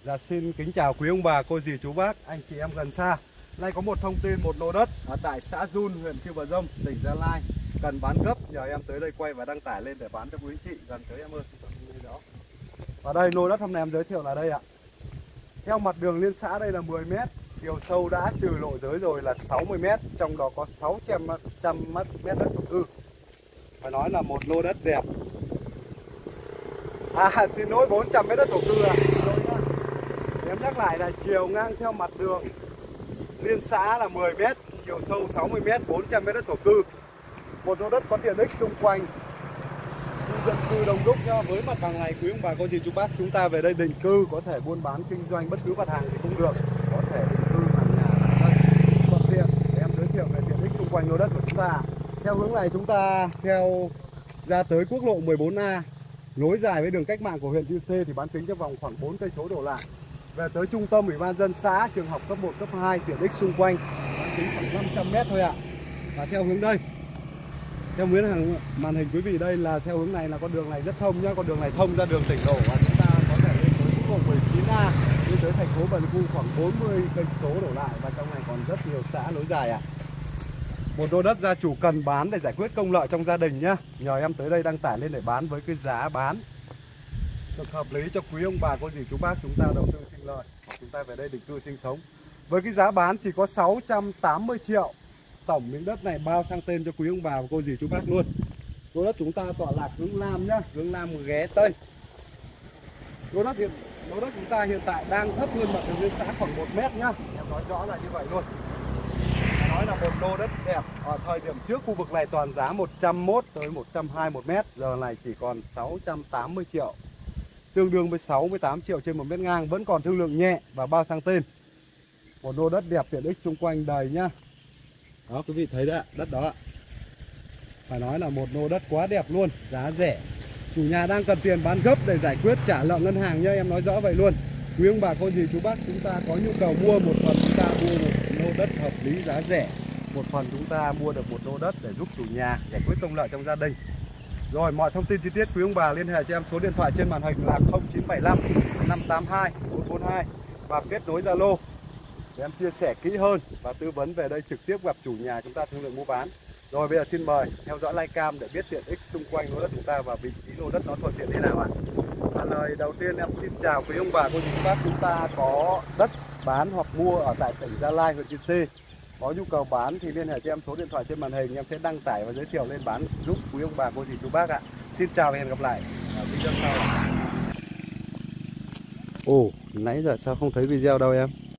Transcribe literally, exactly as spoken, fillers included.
Dạ, xin kính chào quý ông bà, cô dì, chú bác, anh chị em gần xa. Nay có một thông tin, một lô đất ở tại xã Dun, huyện Chư Bờ Rông, tỉnh Gia Lai cần bán gấp, nhờ em tới đây quay và đăng tải lên để bán cho quý anh chị. Gần tới em ơi. Và đây lô đất hôm nay em giới thiệu là đây ạ. Theo mặt đường liên xã đây là mười mét, chiều sâu đã trừ lộ giới rồi là sáu mươi mét, trong đó có sáu trăm mét đất thổ cư. Phải nói là một lô đất đẹp. À, xin lỗi, bốn trăm mét đất thổ cư à. Em nhắc lại là chiều ngang theo mặt đường liên xã là mười mét, chiều sâu sáu mươi mét, bốn trăm mét đất thổ cư. Một lô đất có tiện ích xung quanh, khu dân cư đông đúc nhá. Với mặt bằng này quý ông bà cô dì chú bác chúng ta về đây định cư, có thể buôn bán kinh doanh bất cứ mặt hàng thì cũng được, có thể định cư làm nhà làm dân thuận tiện. Để em giới thiệu về tiện ích xung quanh lô đất của chúng ta. Theo hướng này chúng ta theo ra tới quốc lộ mười bốn A, nối dài với đường cách mạng của huyện Chư Sê thì bán kính trong vòng khoảng bốn cây số đổ lại. Về tới trung tâm ủy ban dân xã, trường học cấp một, cấp hai, tiện ích xung quanh bán kính khoảng năm trăm mét thôi ạ. Và theo hướng đây, theo hướng hàng màn hình quý vị đây là theo hướng này là con đường này rất thông nhá, con đường này thông ra đường tỉnh lộ và chúng ta có thể lên tới quốc lộ mười chín A, lên tới thành phố Pleiku khoảng bốn mươi cây số đổ lại, và trong này còn rất nhiều xã nối dài ạ. Một lô đất gia chủ cần bán để giải quyết công lợi trong gia đình nhá, nhờ em tới đây đăng tải lên để bán với cái giá bán được hợp lý cho quý ông bà cô dì chú bác chúng ta đầu tư sinh lợi, hoặc chúng ta về đây định cư sinh sống. Với cái giá bán chỉ có sáu trăm tám mươi triệu, tổng miếng đất này bao sang tên cho quý ông bà và cô dì chú bác luôn. Lô đất chúng ta tọa lạc hướng Nam nhá, hướng Nam ghé Tây. Lô đất hiện lô đất chúng ta hiện tại đang thấp hơn mặt đường liên xã khoảng một mét nhá, em nói rõ là như vậy luôn. Nói là một lô đất đẹp. Ở thời điểm trước khu vực này toàn giá một trăm mốt tới một trăm hai mươi một mét, giờ này chỉ còn sáu trăm tám mươi triệu, tương đương với sáu mươi tám triệu trên một mét ngang, vẫn còn thương lượng nhẹ và bao sang tên. Một lô đất đẹp, tiện ích xung quanh đầy nhá. Đó quý vị thấy đấy, đất đó ạ. Phải nói là một lô đất quá đẹp luôn, giá rẻ. Chủ nhà đang cần tiền bán gấp để giải quyết trả nợ ngân hàng nhá, em nói rõ vậy luôn. Quý ông bà cô dì chú bác chúng ta có nhu cầu mua một phần, chúng ta mua một lô đất hợp lý giá rẻ. Một phần chúng ta mua được một lô đất để giúp chủ nhà giải quyết công lợi trong gia đình. Rồi mọi thông tin chi tiết quý ông bà liên hệ cho em số điện thoại trên màn hình là không chín bảy năm năm tám hai bốn bốn hai và kết nối Zalo để em chia sẻ kỹ hơn và tư vấn về đây trực tiếp gặp chủ nhà chúng ta thương lượng mua bán. Rồi bây giờ xin mời theo dõi livecam để biết tiện ích xung quanh lô đất chúng ta và vị trí lô đất nó thuận tiện thế nào ạ. À, lời đầu tiên em xin chào quý ông bà cô dì chú bác, chúng ta có đất bán hoặc mua ở tại tỉnh Gia Lai, huyện Chư Sê. Có nhu cầu bán thì liên hệ cho em số điện thoại trên màn hình, em sẽ đăng tải và giới thiệu lên bán giúp quý ông bà cô dì chú bác ạ. Xin chào và hẹn gặp lại ở video sau. Ồ, nãy giờ sao không thấy video đâu em?